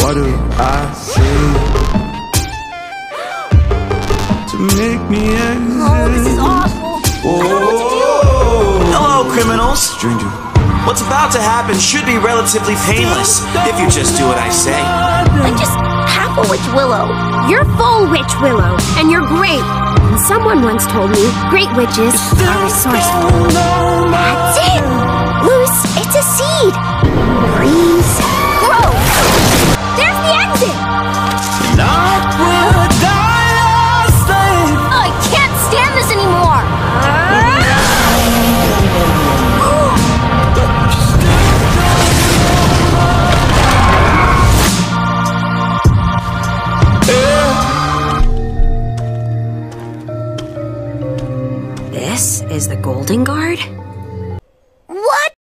What do I say to make me exit? Oh, this is awful. I don't know what to do. Hello, criminals. Stranger. What's about to happen should be relatively painless if you just do what I say. I'm just half a witch willow. You're full witch willow, and you're great. And someone once told me great witches are resourceful. That's it! Luz